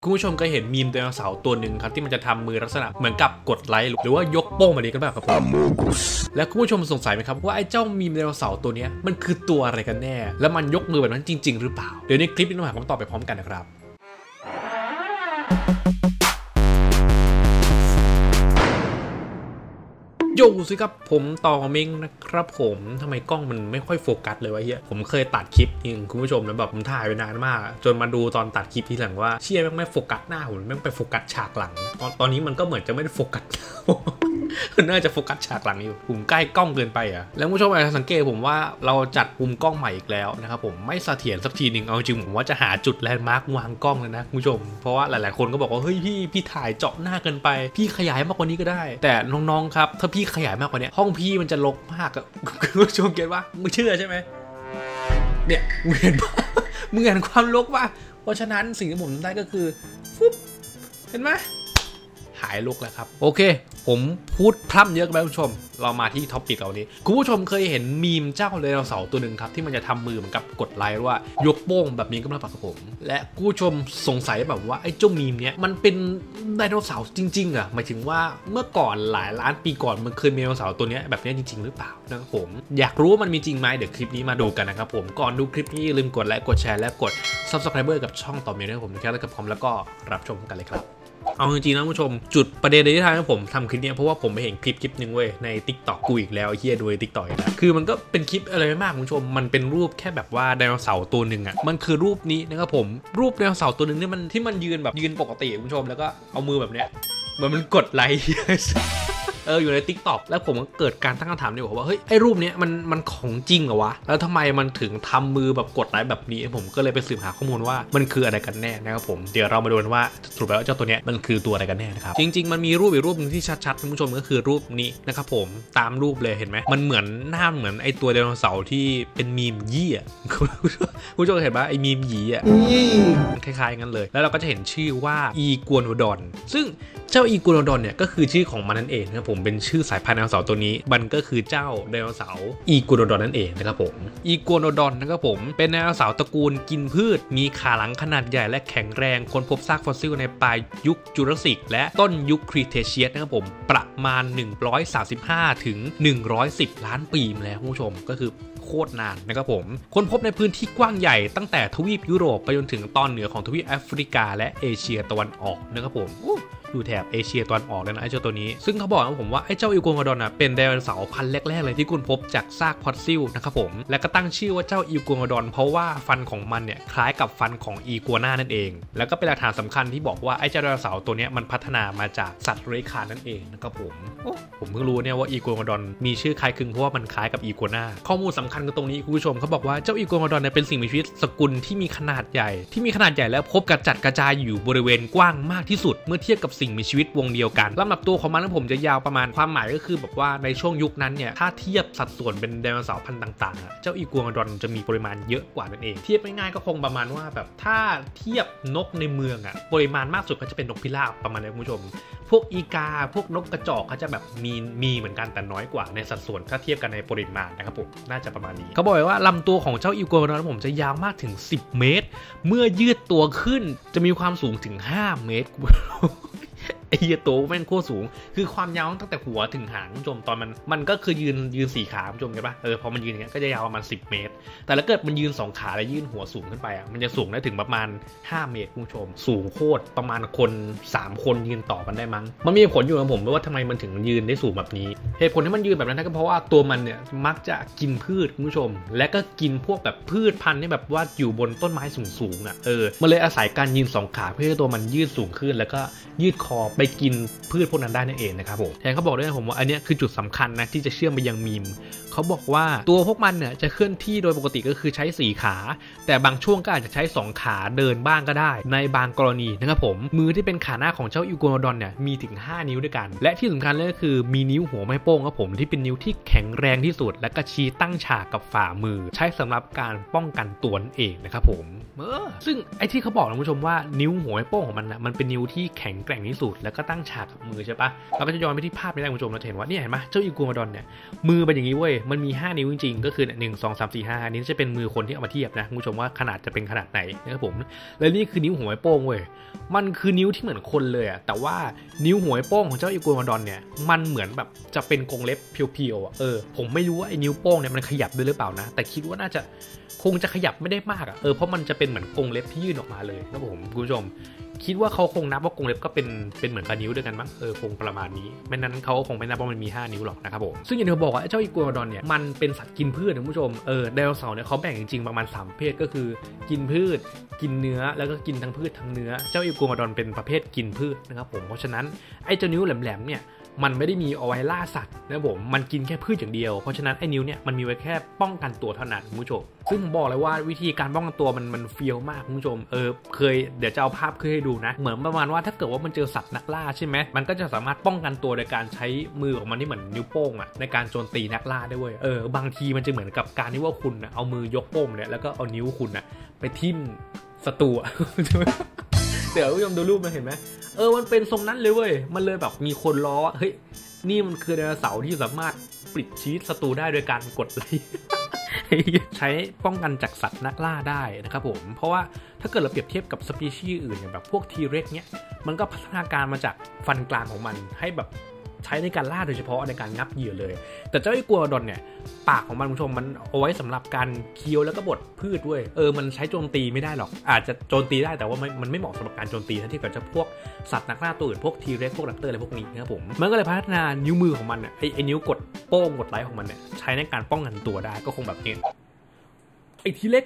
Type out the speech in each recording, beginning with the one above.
คุณผู้ชมเคยเห็นมีมไดโนเสาร์ตัวหนึ่งครับที่มันจะทำมือลักษณะเหมือนกับกดไลค์หรือว่ายกโป้งแบบนี้กันแบบครับแล้วคุณผู้ชมสงสัยไหมครับว่าไอ้เจ้ามีมไดโนเสาร์ตัวนี้มันคือตัวอะไรกันแน่แล้วมันยกมือแบบนั้นจริงๆหรือเปล่าเดี๋ยวในคลิปนี้เราหาคำตอบไปพร้อมกันนะครับโยสิครับผมต่อเม้งนะครับผมทำไมกล้องมันไม่ค่อยโฟกัสเลยวะเฮียผมเคยตัดคลิปนึงคุณผู้ชมแล้วแบบผมถ่ายไปนานมากจนมาดูตอนตัดคลิปทีหลังว่าเชี่ยไม่โฟกัสหน้าผมไม่ไปโฟกัสฉากหลังตอนนี้มันก็เหมือนจะไม่ได้โฟกัสน่าจะโฟกัสฉากหลังอยู่ผมใกล้กล้องเกินไปอ่ะแล้วผู้ชมอาจจะสังเกตผมว่าเราจัดมุมกล้องใหม่อีกแล้วนะครับผมไม่เสถียรสักทีหนึ่งเอาจริงผมว่าจะหาจุดแลนด์มาร์กวางกล้องเลยนะคุณผู้ชมเพราะว่าหลายๆคนก็บอกว่าเฮ้ยพี่ถ่ายเจาะหน้าเกินไปพี่ขยายมากกว่านี้ก็ได้แต่น้องๆครับถ้าพี่ขยายมากกว่านี้ห้องพี่มันจะรกมากคุณผู้ชมเก็ตว่ามึงเชื่อใช่ไหมเนี่ยมึงเห็นปะมึงเห็นความรกป่ะเพราะฉะนั้นสิ่งที่ผมทำได้ก็คือฟุ๊บเห็นไหมหายรกแล้วครับโอเคผมพูดพร่ำเยอะกันไปคุณผู้ชมเรามาที่ท็อปิกเอานี้คุณผู้ชมเคยเห็นมีมเจ้าไดโนเสาร์ตัวหนึ่งครับที่มันจะทำมือเหมือนกับกดไลค์ว่ายกโป้งแบบนี้ก็มาปากกับผมและคุณผู้ชมสงสัยแบบว่าไอ้เจ้ามีมเนี้ยมันเป็นไดโนเสาร์จริงๆอ่ะหมายถึงว่าเมื่อก่อนหลายล้านปีก่อนมันเคยมีไดโนเสาร์ตัวเนี้ยแบบนี้จริงๆหรือเปล่านะครับผมอยากรู้ว่ามันมีจริงไหมเดี๋ยวคลิปนี้มาดูกันนะครับผมก่อนดูคลิปนี้อย่าลืมกดไลค์กดแชร์และกด Subscribe กับช่องต่อเมย์ด้วยผมนะครับแล้วกับผมแล้วก็รับชมกันเลยครับเอาจริงๆนะผู้ชมจุดประเด็นที่ทำให้ผมทำคลิปนี้เพราะว่าผมไปเห็นคลิปนึงเว้ยใน TikTok กูอีกแล้วเฮียดูใน TikTok อีกแล้วคือมันก็เป็นคลิปอะไรไม่มากคุณผู้ชมมันเป็นรูปแค่แบบว่าไดโนเสาร์ตัวหนึ่งอ่ะมันคือรูปนี้นะครับผมรูปไดโนเสาร์ตัวหนึ่งที่มันยืนแบบยืนปกติคุณผู้ชมแล้วก็เอามือแบบเนี้ยเหมือนมันกดไลค์อยู่ใน TikTok แล้วผมก็เกิดการตั้งคำถามนี่ว่าเฮ้ยไอ้รูปนี้มันของจริงเหรอวะแล้วทำไมมันถึงทำมือแบบกดไลค์แบบนี้ผมก็เลยไปสืบหาข้อมูลว่ามันคืออะไรกันแน่นะครับผมเดี๋ยวเรามาดูกันว่าสรุปแล้วเจ้าตัวนี้มันคือตัวอะไรกันแน่นะครับจริงๆมันมีรูปอีกรูปนึงที่ชัดๆคุณผู้ชมก็คือรูปนี้นะครับผมตามรูปเลยเห็นไหมมันเหมือนหน้าเหมือนไอ้ตัวไดโนเสาร์ที่เป็นมีมยี่อ่ะคุณผู้ชมเห็นปะไอ้มีมยี่อ่ะคล้ายๆกันเลยแล้วเราก็จะเห็นชื่อว่าอีกัวโนดอนซึ่งเจ้าอีกัวโนดอนเนี่ยก็คือชื่อของมันนั่นเองนะครับผมเป็นชื่อสายพันธุ์ไดโนเสาร์ตัวนี้มันก็คือเจ้าไดโนเสาร์อีกัวโนดอนนั่นเองนะครับผมอีกัวโนดอนนะครับผมเป็นไดโนเสาร์ตระกูลกินพืชมีขาหลังขนาดใหญ่และแข็งแรงค้นพบซากฟอสซิลในปลายยุคจูราสสิกและต้นยุคครีเทเชียสนะครับผมประมาณ135ถึง110ล้านปีมาแล้วคุณผู้ชมก็คือโคตรนานนะครับผมค้นพบในพื้นที่กว้างใหญ่ตั้งแต่ทวีปยุโรปไปจนถึงตอนเหนือของทวีปแอฟริกาและเอเชียตะวันออกนะครับผมอยู่แถบเอเชียตะวันออกเลยนะไอ้เจ้าตัวนี้ซึ่งเขาบอกนะผมว่าไอ้เจ้าอีกัวโนดอนเป็นไดโนเสาร์พันธุ์แรกๆเลยที่ค้นพบจากซากฟอสซิลนะครับผมและก็ตั้งชื่อว่าเจ้าอีกัวโนดอนเพราะว่าฟันของมันเนี่ยคล้ายกับฟันของอีกัวน่านั่นเองแล้วก็เป็นหลักฐานสำคัญที่บอกว่าไอ้เจ้าไดโนเสาร์ตัวนี้มันพัฒนามาจากสัตว์เลื้อยคลานนั่นเองนะครับผมเพิ่งรู้เนี่ยว่าอีกัวโนดอนมีชื่อคล้ายคลึงเพราะว่ามันคล้ายกับอีกัวน่าข้อมูลสำคัญคือตรงนี้คุณผู้ชมเขาบอกว่าเจ้าอีกัวโนดอนเป็นสิ่งมีชีวิตสกุลที่มีขนาดใหญ่และพบกระจัดกระจายอยู่บริเวณกว้างมากที่สุดเมื่อเทียบกับสิ่งมีชีวิตวงเดียวกันลำดับตัวของมันผมจะยาวประมาณความหมายก็คือแบบว่าในช่วงยุคนั้นเนี่ยถ้าเทียบสัดส่วนเป็นไดโนเสาร์พันธุ์ต่างๆเจ้าอีกัวโนดอนจะมีปริมาณเยอะกว่านั่นเองเทียบง่ายๆก็คงประมาณว่าแบบถ้าเทียบนกในเมืองปริมาณมากสุดก็จะเป็นนกพิราบประมาณนี้คุณผู้ชมพวกอีกาพวกนกกระจอกเขาจะแบบมีเหมือนกันแต่น้อยกว่าในสัดส่วนถ้าเทียบกันในปริมาณนะครับผมน่าจะประมาณนี้เขาบอกว่าลำตัวของเจ้าอีกัวโนดอนผมจะยาวมากถึง10เมตรเมื่อยืดตัวขึ้นจะมีความสูงถึง5เมตรไอ้เหี้ยโตแม่งโคตรสูงคือความยาวตั้งแต่หัวถึงหางคุณผู้ชมตอนมันก็คือยืน4ขาคุณผู้ชมเห็นปะพอมันยืนอย่างเงี้ยก็จะยาวประมาณ10เมตรแต่ถ้าเกิดมันยืน2ขาแล้วยื่นหัวสูงขึ้นไปมันจะสูงได้ถึงประมาณ5เมตรคุณผู้ชมสูงโคตรประมาณคน3คนยืนต่อกันได้มั้งมันมีผลอยู่นะผมว่าทำไมมันถึงยืนได้สูงแบบนี้เหตุผลที่มันยืนแบบนั้นก็เพราะว่าตัวมันเนี่ยมักจะกินพืชคุณผู้ชมและก็กินพวกแบบพืชพันธุ์ที่แบบว่าอยู่บนต้นไม้สูงมันเลยอาศัยการยืน2ขาเพื่อให้ตัวมันยืดสูงขึ้นแล้วก็ยืดคอไปกินพืชพวกนั้นได้นั่นเองนะครับผมแทนเขาบอกด้วยนะผมว่าอันนี้คือจุดสำคัญนะที่จะเชื่อมไปยังมีมเขาบอกว่าตัวพวกมันเนี่ยจะเคลื่อนที่โดยปกติก็คือใช้4ขาแต่บางช่วงก็อาจจะใช้2ขาเดินบ้างก็ได้ในบางกรณีนะครับผมมือที่เป็นขาหน้าของเจ้าอีกัวโนดอนเนี่ยมีถึง5นิ้วด้วยกันและที่สำคัญเลยก็คือมีนิ้วหัวแม่โป้งครับผมที่เป็นนิ้วที่แข็งแรงที่สุดและก็ชี้ตั้งฉากกับฝ่ามือใช้สำหรับการป้องกันตัวนั่นเองนะครับผมซึ่งไอ้ที่เขาบอกนะคุณผู้ชมว่านิ้วหัวแม่โป้งของมันนะมันเป็นนิ้วที่แข็งแกร่งที่สุดแล้วก็ตั้งฉากกับมือใช่ปะเราก็จะย้อนไปที่ภาพนี้นะคุณผู้ชมเราเห็นว่าเนี่ยเห็นไหมเจ้าอีกัวมาดอนเนี่ยมือเป็นอย่างนี้เว้ยมันมี5นิ้วจริงๆก็คือ1 2 3 4 5นี้จะเป็นมือคนที่เอามาเทียบนะคุณผู้ชมว่าขนาดจะเป็นขนาดไหนนะครับผมและนี่คือนิ้วหัวไม้โป้งเว้ยมันคือนิ้วที่เหมือนคนเลยอะแต่ว่านิ้วหัวไม้โป้งของเจ้าอีกัวมาดอนเนี่ยมันเหมือนแบบจะเป็นกรงเล็บเพียวๆอะผมไม่รู้ว่าไอ้นิ้วโป้งเนี่ยมันขยับด้วยหรือเปล่านะแต่คิดว่าน่าจะคงจะขยับไม่ได้มากอะเพราะมันจะเป็นเหมือนกรงเล็บที่ยื่นออกมาเลยนะผมคุณผู้ชมคิดว่าเขาคงนับว่ากรงเล็บก็เป็นเหมือนกับนิ้วด้วยกันมั้งคงประมาณนี้ไม่นั้นเขาคงไม่นับว่ามันมี5นิ้วหรอกนะครับผมซึ่งอย่างที่ผมบอกว่าเจ้าอีกัวมาดอนเนี่ยมันเป็นสัตว์กินพืชนะคุณผู้ชมไดโนเสาร์เนี่ยเขาแบ่งจริงๆประมาณ3ประเภทก็คือกินพืชกินเนื้อแล้วก็กินทั้งพืชทั้งเนื้อเจ้าอีกัวมาดอนเป็นประเภทกินพืชนะครับผมเพราะฉะนั้นไอ้เจ้านิ้วแหลมๆเนี่ยมันไม่ได้มีเอาไว้ล่าสัตว์นะผมมันกินแค่พืชอย่างเดียวเพราะฉะนั้นไอ้นิ้วเนี่ยมันมีไว้แค่ป้องกันตัวเท่านั้นคุณผู้ชมซึ่งผมบอกเลยว่าวิธีการป้องกันตัวมันเฟี้ยวมากคุณผู้ชมเดี๋ยวจะเอาภาพขึ้นให้ดูนะเหมือนประมาณว่าถ้าเกิดว่ามันเจอสัตว์นักล่าใช่ไหมมันก็จะสามารถป้องกันตัวโดยการใช้มือของมันที่เหมือนนิ้วโป้งในการโจมตีนักล่าได้เว้ยบางทีมันจะเหมือนกับการที่ว่าคุณเอามือยกโป้งเนี่ยแล้วก็เอานิ้วคุณไปทิ่มศัตรูเดี๋ยวคุณผู้ชมดูรูปมาเห็นไหมมันเป็นทรงนั้นเลยเว้ยมันเลยแบบมีคนล้อเฮ้ยนี่มันคือไดโนเสาร์ที่สามารถปลิดชีวิตศัตรูได้โดยการกดไลค์ใช้ป้องกันจากสัตว์นักล่าได้นะครับผมเพราะว่าถ้าเกิดเราเปรียบเทียบกับสปีชีส์อื่นอย่างแบบพวกทีเร็กเนี้ยมันก็พัฒนาการมาจากฟันกลางของมันให้แบบใช้ในการล่าโดยเฉพาะในการงับเหยื่อเลยแต่เจ้าอีกัวมาดอนเนี่ยปากของมันคุณผู้ชมมันเอาไว้สำหรับการเคี้ยวแล้วก็บดพืชด้วยมันใช้โจมตีไม่ได้หรอกอาจจะโจมตีได้แต่ว่ามันไม่เหมาะสำหรับการโจมตีถ้าเทียบกับเจ้าพวกสัตว์นักล่าตัวอื่นพวกทีเร็กพวกแรปเตอร์อะไรพวกนี้นะครับผมมันก็เลยพัฒนานิ้วมือของมันไอ้นิ้วกดโป้งกดไลค์ของมันเนี่ยใช้ในการป้องกันตัวได้ก็คงแบบนี้ไอ้ทีเล็ก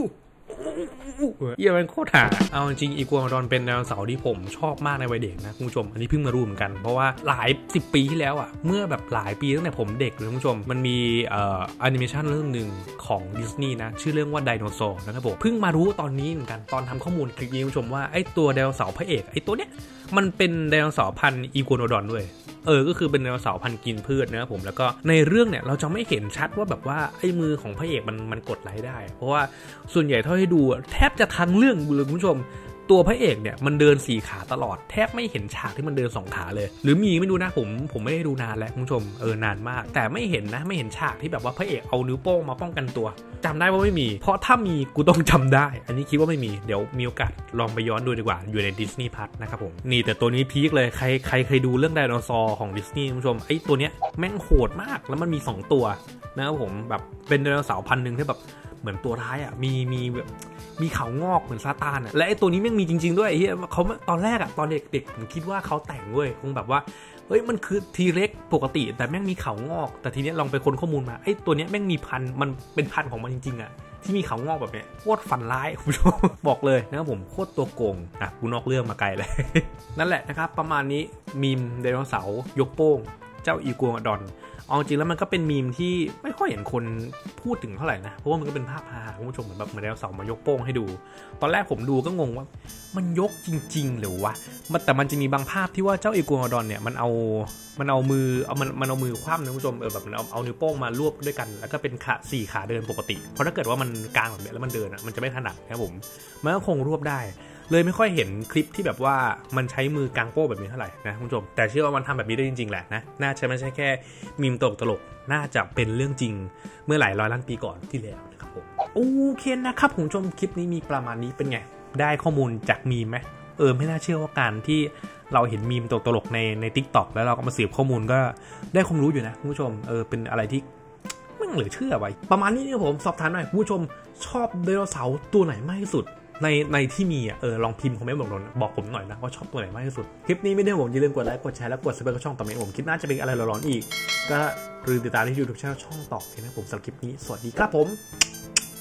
มันโคตรหาเอาจริงอีกัวมาดอนเป็นไดโนเสาร์ที่ผมชอบมากในวัยเด็กนะคุณผู้ชมอันนี้เพิ่งมารู้เหมือนกันเพราะว่าหลาย10 ปีที่แล้วเมื่อแบบหลายปีตั้งแต่ผมเด็กเลยคุณผู้ชมมันมีแอนิเมชันเรื่องหนึ่งของดิสนีย์นะชื่อเรื่องว่าไดโนเสาร์นะครับผมเพิ่งมารู้ตอนนี้เหมือนกันตอนทำข้อมูลคลิปนี้คุณผู้ชมว่าไอ้ตัวไดโนเสาร์พระเอกไอ้ตัวเนี้ยมันเป็นไดโนเสาร์พันธุ์อีกัวโนดอนด้วยก็คือเป็นไดโนเสาร์พันธุ์กินพืชนะครับผมแล้วก็ในเรื่องเนี่ยเราจะไม่เห็นชัดว่าแบบว่าไอ้มือของพระเอกมันกดไลค์ได้เพราะว่าส่วนใหญ่เท่าที่ดูแทบจะทั้งเรื่องเลยคุณผู้ชมตัวพระเอกเนี่ยมันเดิน4 ขาตลอดแทบไม่เห็นฉากที่มันเดิน2 ขาเลยหรือมีไม่รู้นะผมไม่ได้ดูนานแล้วคุณผู้ชมนานมากแต่ไม่เห็นฉากที่แบบว่าพระเอกเอานิ้วโป้งมาป้องกันตัวจำได้ว่าไม่มีเพราะถ้ามีกูต้องจำได้อันนี้คิดว่าไม่มีเดี๋ยวมีโอกาสลองไปย้อนดูดีกว่าอยู่ใน Disney Plus นะครับผมนี่แต่ตัวนี้พีคเลยใครเคยดูเรื่องไดโนเสาร์ของดิสนีย์คุณผู้ชมไอ้ตัวเนี้ยแม่งโหดมากแล้วมันมี2 ตัวนะครับผมแบบเป็นไดโนเสาร์พันธุ์นึงที่แบบเหมือนตัวร้ายมีเขางอกเหมือนซาตานและไอ้ตัวนี้แม่งมีจริงๆด้วยไอ้เหี้ยเขาตอนแรกตอนเด็กๆผมคิดว่าเขาแต่งเว้ยคงแบบว่าเฮ้ยมันคือทีเร็กปกติแต่แม่งมีเขางอกแต่ทีนี้ลองไปค้นข้อมูลมาไอ้ตัวนี้แม่งมีพันธุ์มันเป็นพันธุ์ของมันจริงๆที่มีเขางอกแบบเนี้ยโคตรฟันร้ายคุณผู้ชมบอกเลยนะครับผมโคตรตัวโกงกูนอกเรื่องมาไกลเลย นั่นแหละนะครับประมาณนี้มีมไดโนเสาร์ยกโป้งเจ้าอีกัวมาดอนเอาจริงแล้วมันก็เป็นมีมที่ไม่ค่อยเห็นคนพูดถึงเท่าไหร่นะเพราะว่ามันก็เป็นภาพฮาคุณผู้ชมเหมือนไดโนเสาร์มายกโป้งให้ดูตอนแรกผมดูก็งงว่ามันยกจริงๆหรือวะแต่มันจะมีบางภาพที่ว่าเจ้าอีกัวมาดอนเนี่ยมันเอามือคว่ำนะคุณผู้ชมแบบมันเอานิ้วโป้งมารวบด้วยกันแล้วก็เป็น4 ขาเดินปกติเพราะถ้าเกิดว่ามันกางแบบนี้แล้วมันเดินมันจะไม่ถนัดนะครับผมมันก็คงรวบได้เลยไม่ค่อยเห็นคลิปที่แบบว่ามันใช้มือกางโป้แบบนี้เท่าไหร่นะคุณผู้ชมแต่เชื่อว่ามันทำแบบนี้ได้จริงๆแหละนะน่าจะไม่ใช่แค่มีมตลกน่าจะเป็นเรื่องจริงเมื่อหลายร้อยล้านปีก่อนที่แล้วนะครับผมโอเคนะครับคุณผู้ชมคลิปนี้มีประมาณนี้เป็นไงได้ข้อมูลจากมีมไหมไม่น่าเชื่อว่าการที่เราเห็นมีมตลกใน TikTok แล้วเราก็มาสืบข้อมูลก็ได้ความรู้อยู่นะคุณผู้ชมเป็นอะไรที่ไม่เหลือเชื่อไว้ประมาณนี้นี่ผมสอบถามหน่อยคุณผู้ชมชอบไดโนเสาร์ตัวไหนมากที่สุดในที่มีลองพิมพ์คอมเมนต์บอกผมหน่อยนะว่าชอบตัวไหนมากที่สุดคลิปนี้ไม่ได้ผมอย่าลืมกดไลค์กดแชร์และกดซับสไครบ์ช่องต่อไปผมคลิปหน้าจะเป็นอะไรร้อนๆอีกก็ลืมติดตามที่ YouTube Channel ช่องต่อนะผมสำหรับคลิปนี้สวัสดีครับผม